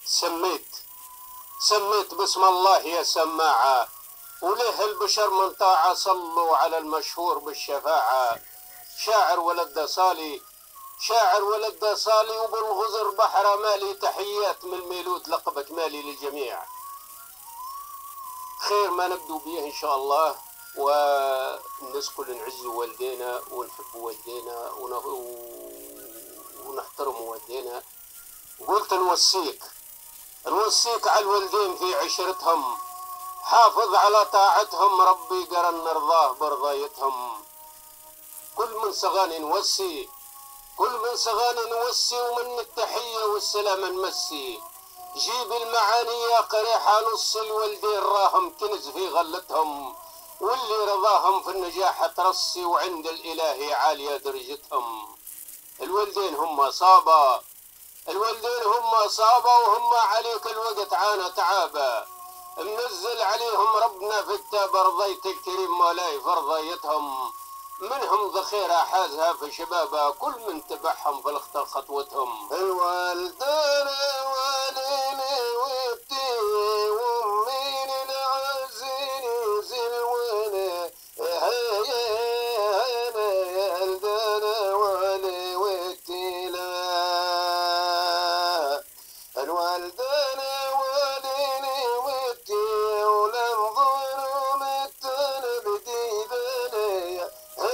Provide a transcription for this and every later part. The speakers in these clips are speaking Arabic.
سميت باسم الله يا سماعة، وله البشر من طاعة صلوا على المشهور بالشفاعة. شاعر ولد صالي وبالغزر بحر مالي، تحيات من الميلود لقبك مالي للجميع. خير ما نبدو به إن شاء الله، والناس كل نعز والدينا ونحب والدينا ونحترم والدينا. قلت نوصيك على الوالدين في عشرتهم، حافظ على طاعتهم، ربي قرن نرضاه برضايتهم. كل من صغاني نوصي ومن التحية والسلام نمسي. جيب المعاني يا قريحة، نص الوالدين راهم كنز في غلتهم، واللي رضاهم في النجاح ترصي، وعند الإله عالية درجتهم. الوالدين هم صابة وهم عليك الوقت عانى تعابة. منزل عليهم ربنا في التاب، رضيت الكريم مولاي فرضيتهم. منهم ذخيرة حازها في شبابها، كل من تبعهم فلخطى خطوتهم. الوالدين واليني وبتي وامين العزيني زلوني، الوالدين والي وبتي لا. الوالدين واليني وبتي ولم ظلم التنبدي بني،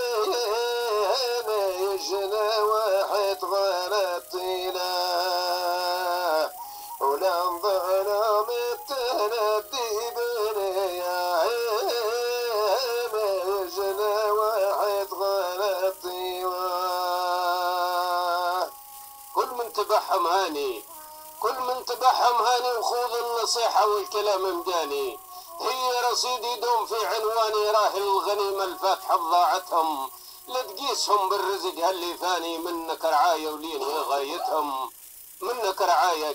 يجنى واحد غلطينا ولم ظلم التنبدي بني، يجنى واحد غلطينا. كل من تبعهم هاني وخوض النصيحة والكلام مجاني. هي رصيدي دوم في عنواني، راهي الغنيمة الفاتحة ضاعتهم. لا تقيسهم بالرزق هاللي فاني، منك رعاية ولين هي غايتهم. منك رعاية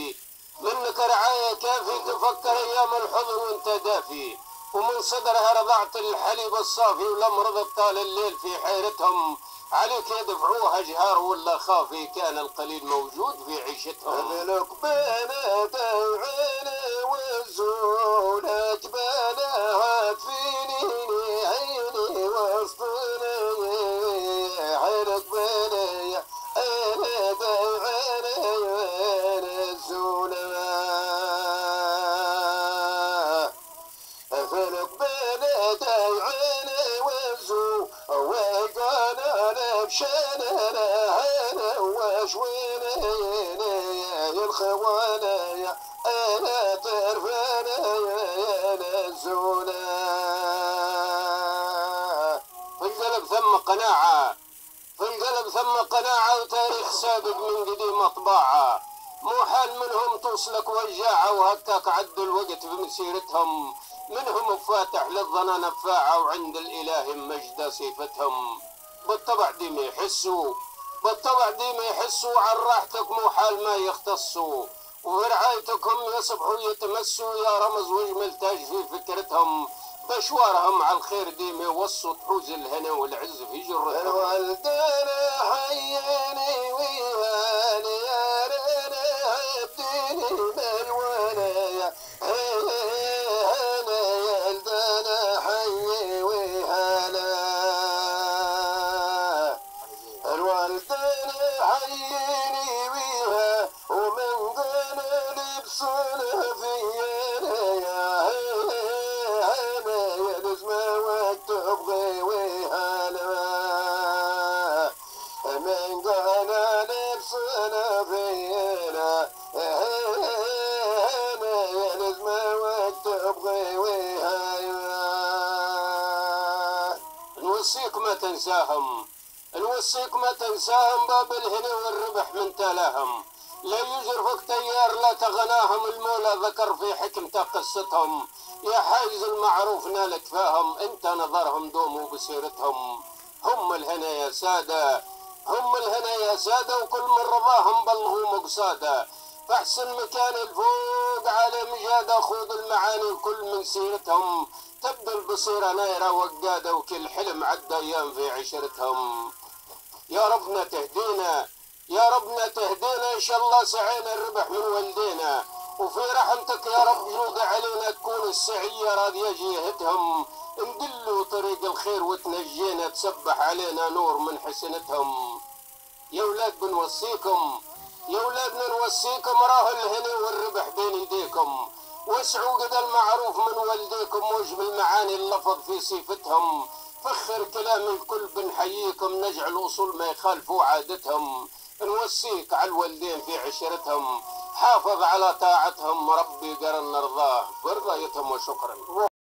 كافي تفكر ايام الحضن وانت دافي، ومن صدرها رضعت الحليب الصافي، ولم رضت طال الليل في حيرتهم. عليك يدفعوها جهار ولا خافي، كان القليل موجود في عيشتهم. أبلك بنات عيني والزولك بنات فيني عيني وسطني، عينك بني بنات عيني الزولة، أبلك بنات عيني والزول وقانا نبشانا هنا وشوينا الخوانا أنا طرفانا يا نزونا. في القلب ثم قناعة وتاريخ سابق من قديم أطباعها. مو حال منهم توصلك وجاعة، وهكاك عدوا الوقت بمسيرتهم. منهم فاتح للظنا نفاعة، وعند الإله مجد صفتهم. بالطبع ديما يحسوا عن راحتك، مو حال ما يختصوا، وبرعايتك هم يصبحوا يتمسوا. يا رمز واجمل تاج في فكرتهم، بشوارهم على الخير ديما يوصوا، تحوز الهنا والعز في جرتهم. الوالدين حياني ويهاني يا رينا هديني بالولاية، حييني بيها ومن قال لبسنا فينا، يا لازمة وقت تبغي وهلا. من قال لبسنا فينا، لازمة وقت تبغي وهلا. نوصيك ما تنساهم، باب الهنا والربح من تلاهم. لا يجرفك تيار لا تغناهم، المولى ذكر في حكمته قصتهم. يا حايز المعروف نالك فاهم، انت نظرهم دوموا بسيرتهم. هم الهنا يا سادة وكل من رضاهم بلغوا مقصاده. فاحسن مكان الفوق على مجادة، خوض المعاني كل من سيرتهم. تبدو البصيرة نايرة وقادة، وكل حلم عدى ايام في عشرتهم. يا ربنا يا ربنا تهدينا إن شاء الله سعينا الربح من والدينا، وفي رحمتك يا رب جود علينا تكون السعية راضية جهتهم، ندلوا طريق الخير وتنجينا تسبح علينا نور من حسنتهم. يا ولاد بنوصيكم، يا ولادنا نوصيكم، راه الهنا والربح بين ايديكم، واسعوا قد المعروف من والديكم واجمل معاني اللفظ في صفتهم، فخر كلام الكل بنحييكم، نجعل اصول ما يخالفوا عادتهم، نوصيك على الوالدين في عشرتهم، حافظ على طاعتهم، ربي قرن نرضاه برضايتهم وشكرا.